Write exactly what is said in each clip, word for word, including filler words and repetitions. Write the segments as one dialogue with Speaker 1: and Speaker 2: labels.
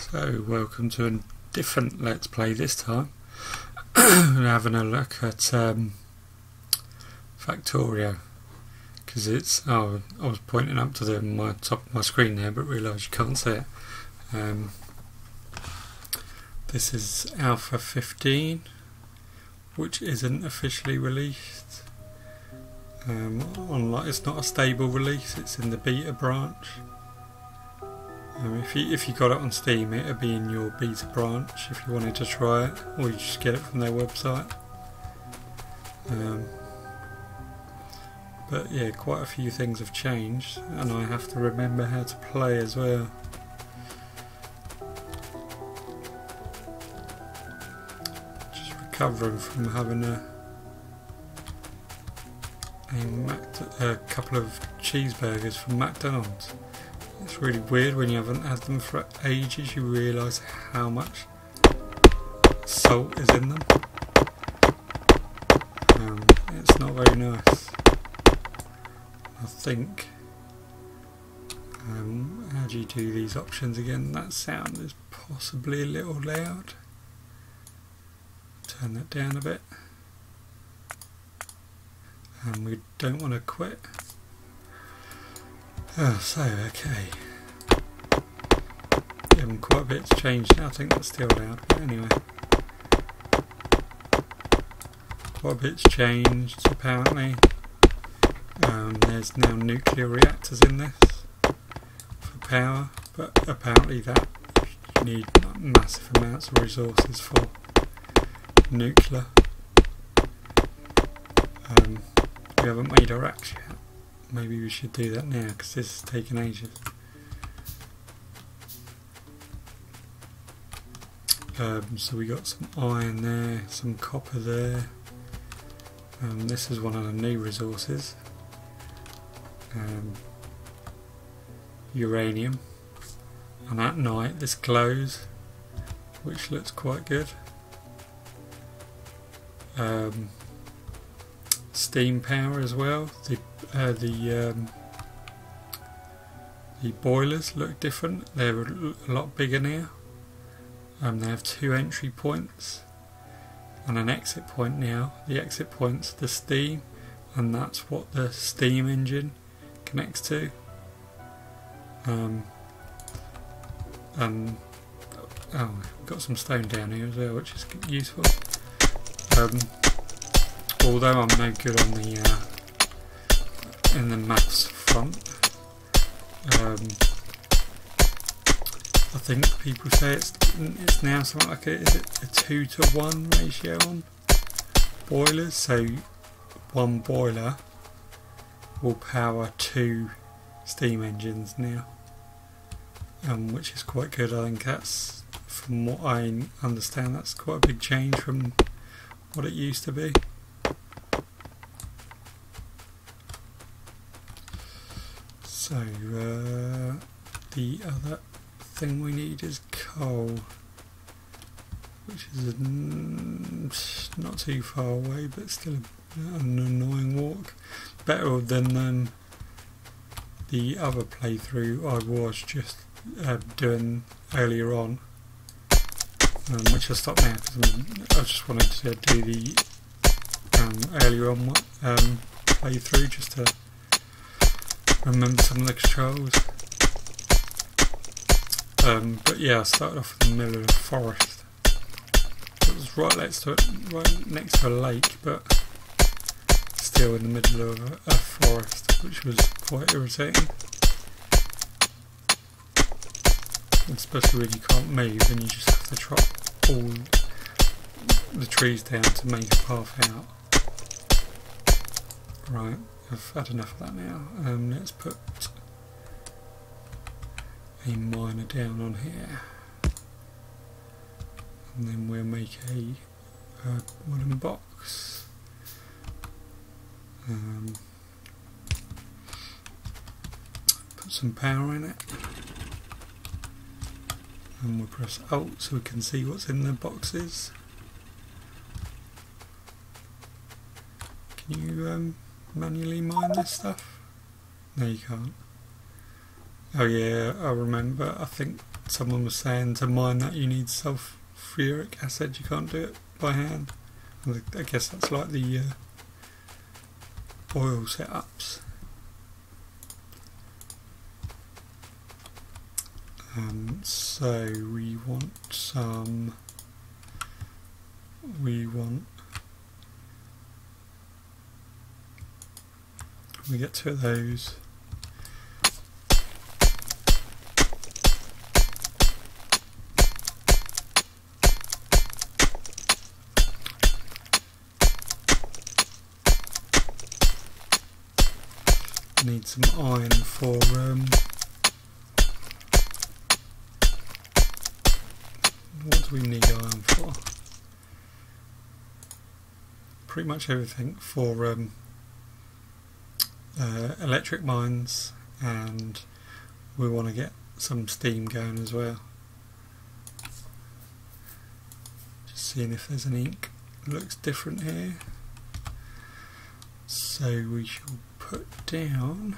Speaker 1: So, welcome to a different Let's Play this time. We're having a look at um, Factorio, because it's, oh, I was pointing up to the my top of my screen there but realised you can't see it. Um, this is Alpha fifteen, which isn't officially released. Um, unlike, it's not a stable release, it's in the beta branch. Um, if you if you got it on Steam, it'll be in your beta branch if you wanted to try it, or you just get it from their website. Um, but yeah, quite a few things have changed, and I have to remember how to play as well. Just recovering from having a a, Mac a couple of cheeseburgers from McDonald's. It's really weird when you haven't had them for ages, you realise how much salt is in them. Um, it's not very nice. I think, um, how do you do these options again? That sound is possibly a little loud. Turn that down a bit. And we don't want to quit. Oh, so, okay. Um, quite a bit's changed now, I think that's still loud, but anyway. Quite a bit's changed, apparently. Um, there's now nuclear reactors in this for power, but apparently that you need massive amounts of resources for nuclear. Um, we haven't made our axe yet. Maybe we should do that now, because this is taking ages. Um, so we got some iron there, some copper there. Um, this is one of the new resources. Um, uranium. And at night this glows, which looks quite good. Um, steam power as well. The uh, the um, the boilers look different. They're a lot bigger now. Um, they have two entry points and an exit point now. The exit point's the steam, and that's what the steam engine connects to. Um, and oh, we've got some stone down here as well, which is useful. Um, although I'm no good on the uh, in the maths front, um, I think people say it's it's now something like a, is it a two to one ratio on boilers, so one boiler will power two steam engines now, um, which is quite good. I think that's, from what I understand, that's quite a big change from what it used to be. So uh, the other thing we need is coal, which is mm, not too far away, but still an annoying walk. Better than um, the other playthrough I was just uh, doing earlier on, um, which I stopped now because I just wanted to do the um, earlier on um, playthrough just to remember some of the controls. Um, but yeah, I started off in the middle of the forest. It was right next to it, right next to a lake, but still in the middle of a, a forest, which was quite irritating. Especially when you can't move and you just have to chop all the trees down to make a path out. Right, I've had enough of that now. Um, let's put a miner down on here, and then we'll make a, a wooden box. Um, put some power in it, and we'll press Alt so we can see what's in the boxes. Can you um, manually mine this stuff? No, you can't. Oh yeah, I remember, I think someone was saying to mine that you need sulfuric acid, you can't do it by hand. I guess that's like the uh, oil setups. Um, so we want some, we want, we get two of those. Need some iron for um, what do we need iron for? Pretty much everything for um, uh, electric mines, and we want to get some steam going as well. Just seeing if there's an ink that looks different here. So we shall put down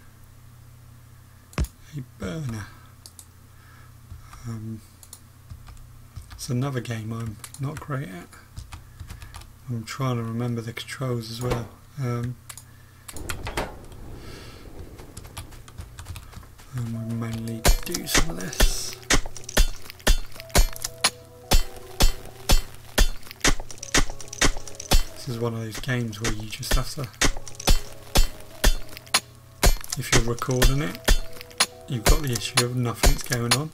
Speaker 1: a burner. Um, it's another game I'm not great at. I'm trying to remember the controls as well. Um, and we mainly do some of this. This is one of those games where you just have to, if you're recording it, you've got the issue of nothing's going on.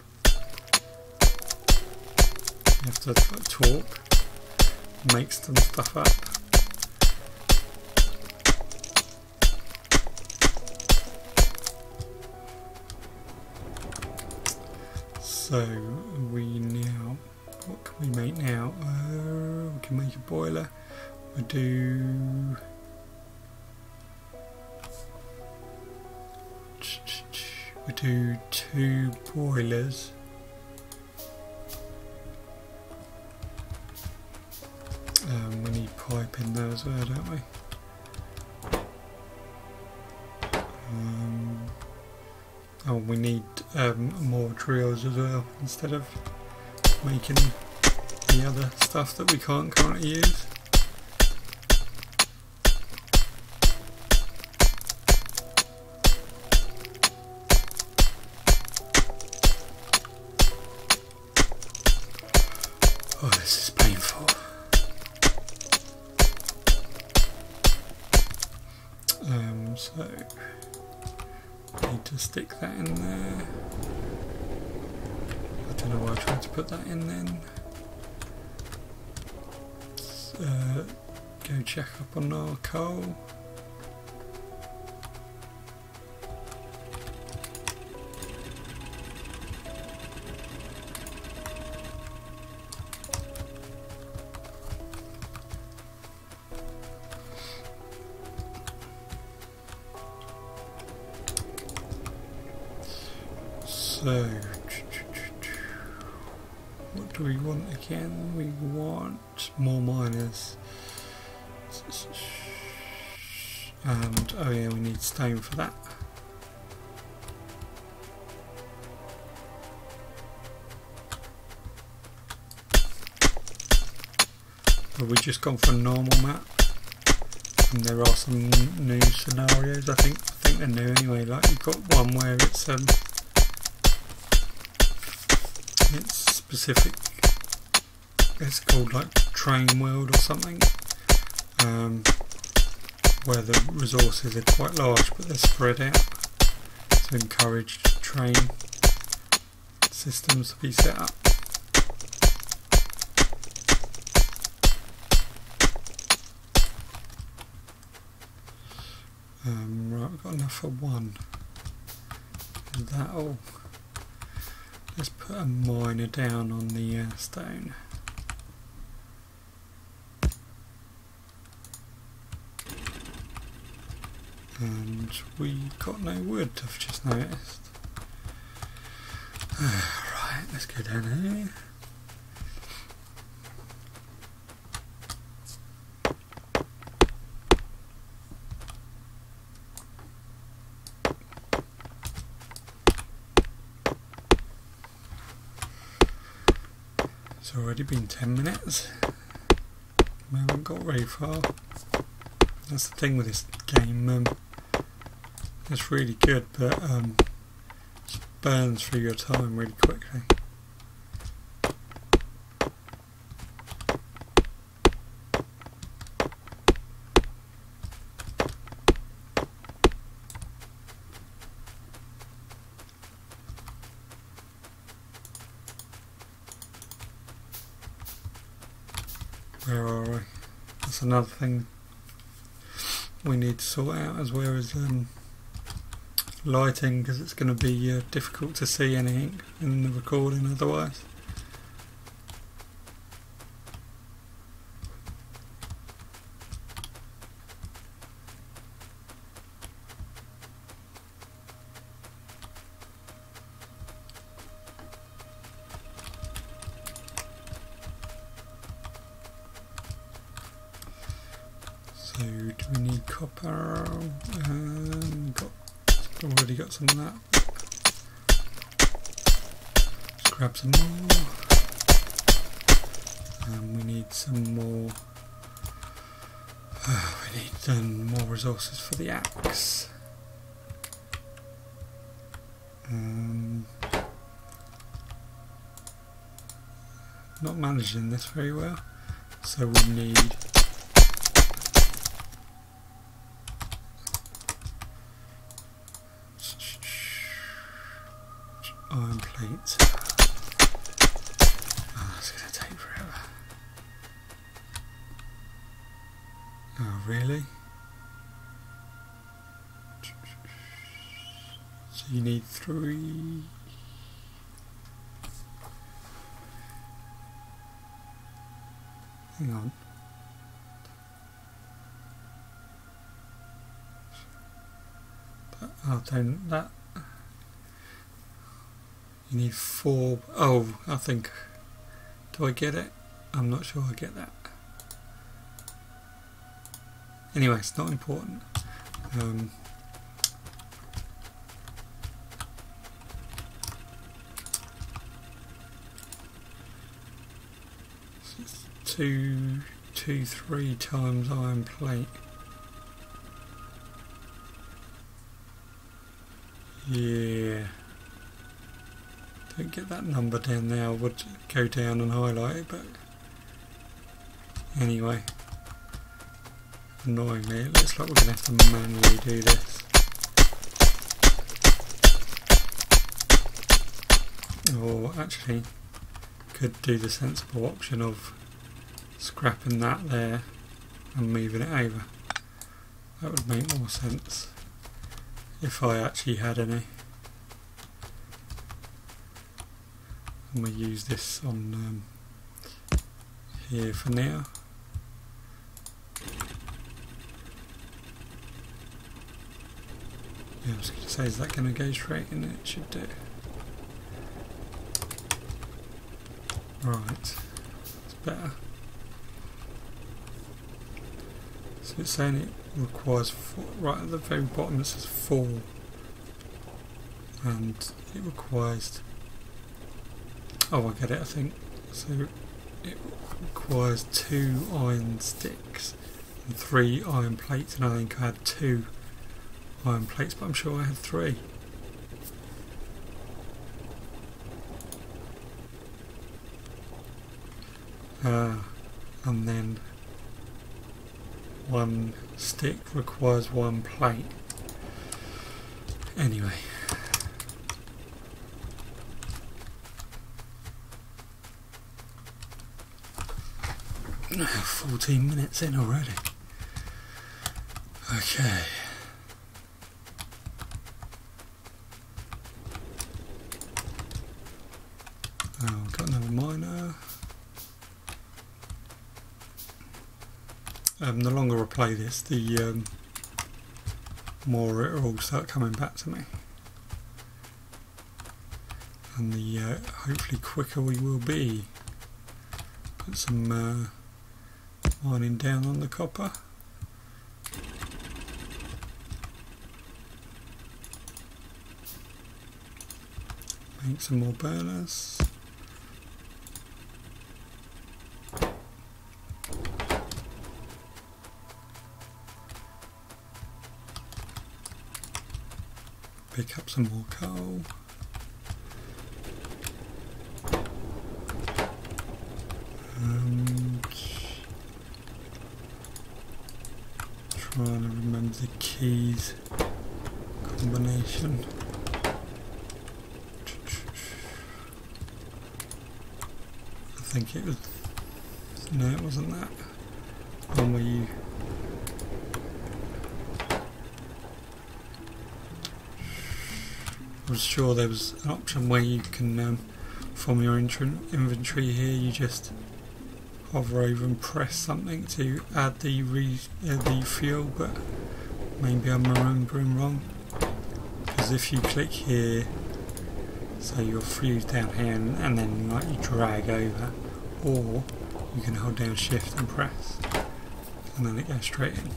Speaker 1: You have to talk, make some stuff up. So we now, what can we make now? Uh, we can make a boiler. We do we do two boilers. Um, we need pipe in there as well, don't we? Um, oh, we need um, more drills as well, instead of making the other stuff that we can't currently use. Oh, this is painful. Um, so I need to stick that in there. I don't know why I tried to put that in then. Uh, go check up on our coal. So, what do we want again? We want more miners. And, oh yeah, we need stone for that. Have we just gone for a normal map? And there are some new scenarios, I think. I think they're new anyway. Like, you've got one where it's um it's specific, it's called like Train World or something, um, where the resources are quite large but they're spread out to encourage train systems to be set up. Um, right, we've got enough for one. Is that all? Let's put a miner down on the uh, stone. And we got no wood, I've just noticed. Right, let's go down here. It's already been ten minutes. We haven't got very far. That's the thing with this game. Um, it's really good, but um, it burns through your time really quickly. Where are we? That's another thing we need to sort out, as well as um, lighting, because it's going to be uh, difficult to see anything in the recording otherwise. So do we need copper? Um, got already got some of that. Let's grab some more. And we need some more. Uh, we need um, more resources for the axe. Um, not managing this very well, so we need. Iron plates. Oh, that's going to take forever. Oh, really? So you need three. Hang on. That, oh, don't that. You need four. Oh, I think. Do I get it? I'm not sure I get that. Anyway, it's not important. Um, so it's two, two, three times iron plate. Yeah. Don't get that number down there. I would go down and highlight it, but anyway, annoyingly, it looks like we're going to have to manually do this. Or actually, could do the sensible option of scrapping that there and moving it over. That would make more sense if I actually had any. And we use this on um, here for now. Yeah, I was going to say, is that going to go straight in? It should do. Right, it's better. So it's saying it requires four, right at the very bottom it says four, and it requires. Oh, I get it, I think. So it requires two iron sticks and three iron plates, and I think I had two iron plates, but I'm sure I had three. Uh, and then one stick requires one plate. Anyway. fourteen minutes in already. Okay. Oh, got another miner. Um, the longer I play this, the um, more it will all start coming back to me. And the uh, hopefully quicker we will be. Put some uh, mining down on the copper. Make some more burners. pick up some more coal. And trying to remember the keys combination. I think it was, no it wasn't that one where you I was sure there was an option where you can um, from your inventory here you just hover over and press something to add the re uh, the fuel, but maybe I'm remembering wrong, because if you click here, so your fuel's down here and, and then like you drag over, or you can hold down shift and press and then it goes straight in.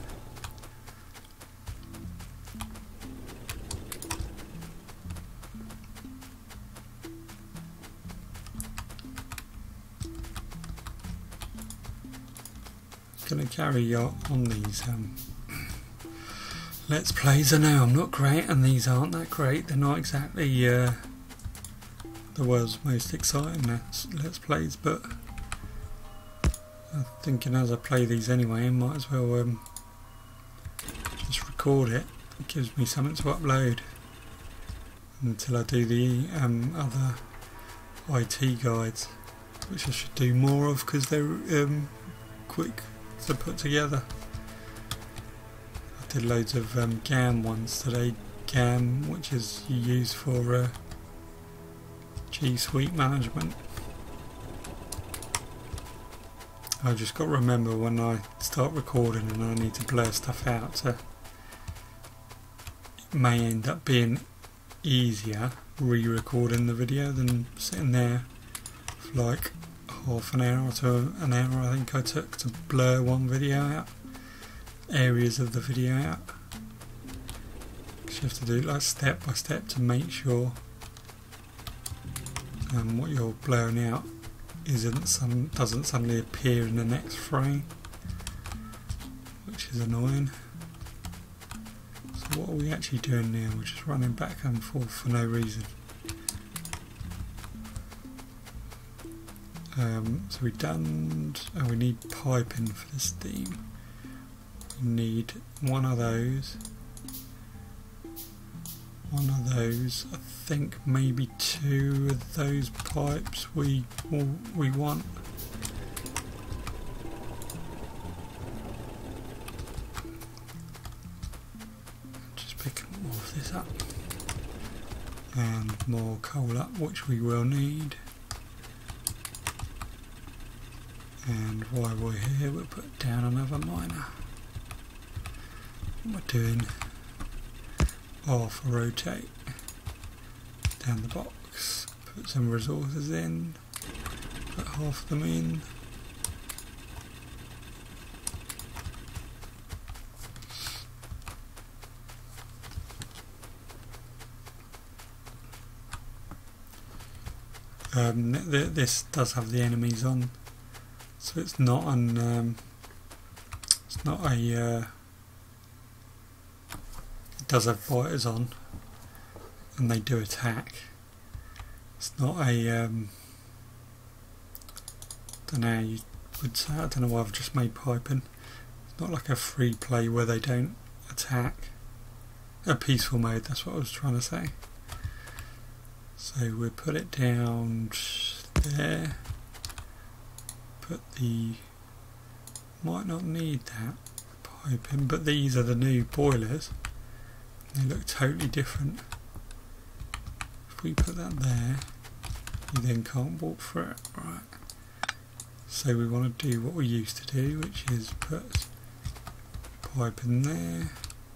Speaker 1: Going to carry on these um, let's plays. I know I'm not great and these aren't that great, they're not exactly uh, the world's most exciting let's, let's plays, but I'm thinking as I play these anyway I might as well um, just record it. It gives me something to upload until I do the um, other I T guides, which I should do more of because they're um, quick to put together. I did loads of um, GAM ones today, GAM which is you use for uh, G Suite management. I just got to remember when I start recording and I need to blur stuff out, so it may end up being easier re-recording the video than sitting there for like half an hour to an hour I think I took to blur one video out, areas of the video out. Because you have to do it like step by step to make sure um, what you're blurring out isn't some doesn't suddenly appear in the next frame, which is annoying. So what are we actually doing now? We're just running back and forth for no reason. Um, so we done, oh, we need piping for the steam. We need one of those, one of those, I think maybe two of those pipes we, we want. Just picking more of this up. And more coal up, which we will need. And while we're here, we'll put down another miner. What we're doing, half a rotate down the box, put some resources in, put half of them in. Um, th this does have the enemies on. So it's not an, um, it's not a, uh, it does have fighters on and they do attack. It's not a, um, I don't know how you would say, I don't know why I've just made piping. It's not like a free play where they don't attack. A peaceful mode, that's what I was trying to say. So we'll put it down there. Put the, might not need that piping, but these are the new boilers. They look totally different. If we put that there, you then can't walk through it, right? So we want to do what we used to do, which is put pipe in there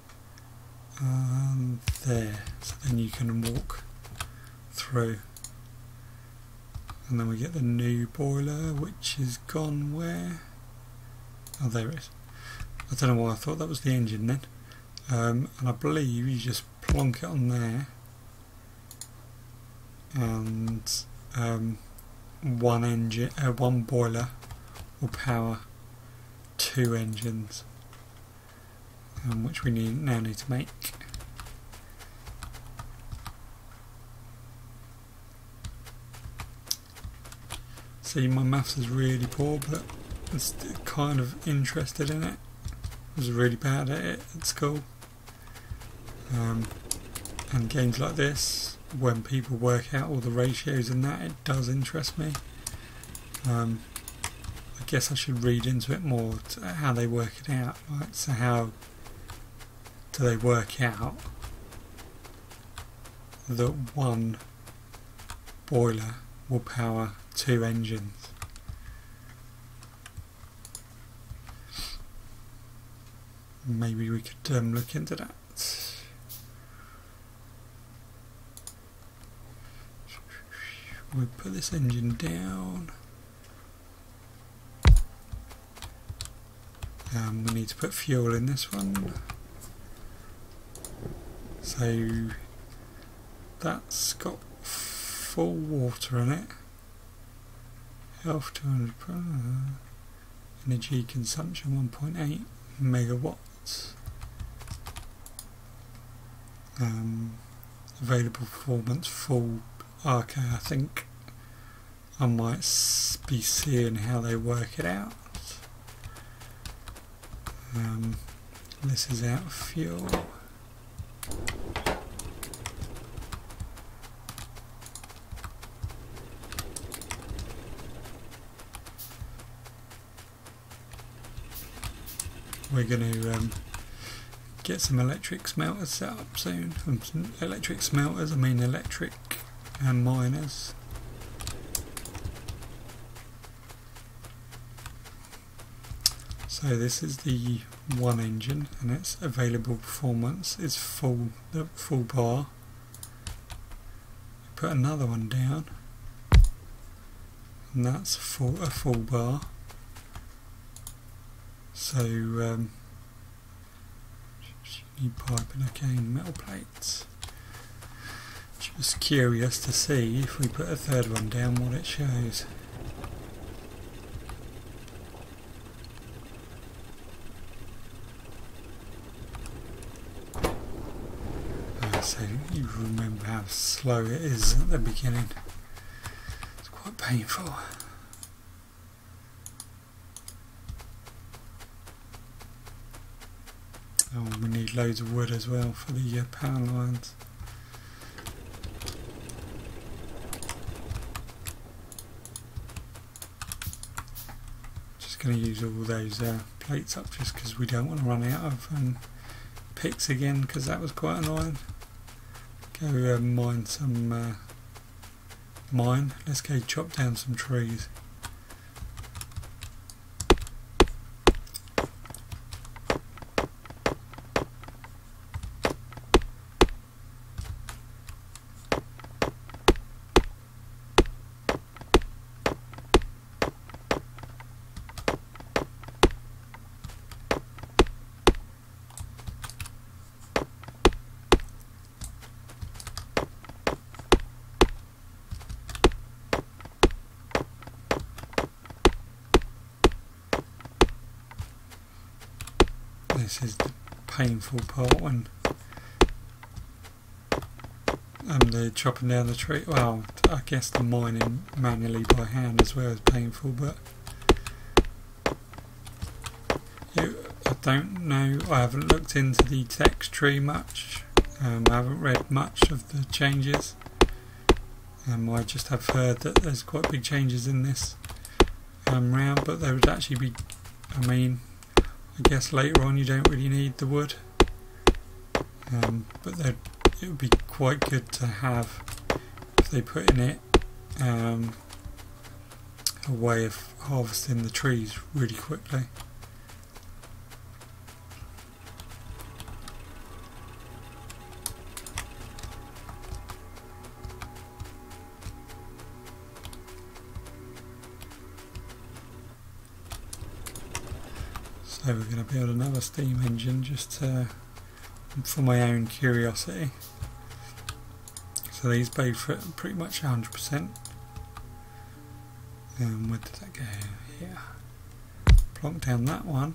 Speaker 1: and there, so then you can walk through. And then we get the new boiler, which is gone where? Oh, there it is. I don't know why I thought that was the engine then. Um, and I believe you just plonk it on there, and um, one engine, uh, one boiler will power two engines, um, which we need now need to make. See, my maths is really poor, but I'm still kind of interested in it. I was really bad at it at school. Um, and games like this, when people work out all the ratios and that, it does interest me. Um, I guess I should read into it more, to how they work it out. Right? So how do they work out that one boiler will power two engines? Maybe we could um, look into that. We put this engine down. Um, we need to put fuel in this one. So that's got full water in it. Health two hundred, energy consumption one point eight megawatts. Um, available performance full. Okay, I think I might be seeing how they work it out. Um, this is out of fuel. We're going to um, get some electric smelters set up soon. Um, some electric smelters, I mean electric and miners. So this is the one engine, and its available performance is full, the full bar. Put another one down, and that's full, a full bar. So um, need piping, again, metal plates. Just curious to see if we put a third one down what it shows. Uh, so you remember how slow it is at the beginning. It's quite painful. Oh, we need loads of wood as well for the uh, power lines. Going to use all those uh, plates up just because we don't want to run out of um, picks again, because that was quite annoying. Go uh, mine some uh, mine. Let's go chop down some trees. This is the painful part when um, they're chopping down the tree. Well, I guess the mining manually by hand as well is painful, but it, I don't know. I haven't looked into the text tree much. Um, I haven't read much of the changes. Um, I just have heard that there's quite big changes in this um, round, but there would actually be, I mean, I guess later on you don't really need the wood, um, but it would be quite good to have if they put in it um, a way of harvesting the trees really quickly. So we're going to build another steam engine just to, for my own curiosity. So these both are pretty much one hundred percent. Um, where did that go? Here. Plonk down that one.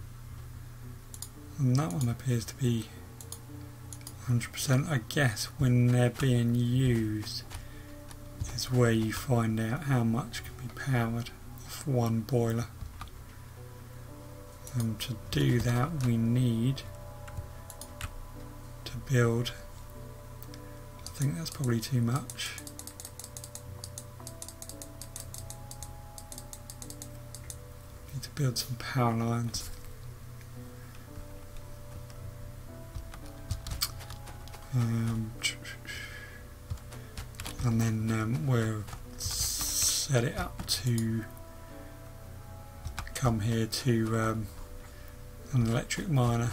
Speaker 1: And that one appears to be one hundred percent. I guess when they're being used is where you find out how much can be powered off one boiler. And to do that we need to build, I think that's probably too much. Need to build some power lines. Um, and then um, we'll set it up to come here to um, an electric miner.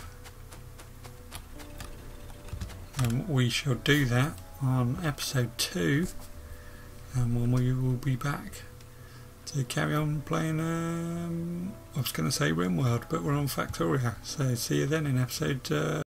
Speaker 1: And we shall do that on episode two, and when we will be back to carry on playing, um, I was going to say RimWorld, but we're on Factorio, so see you then in episode uh,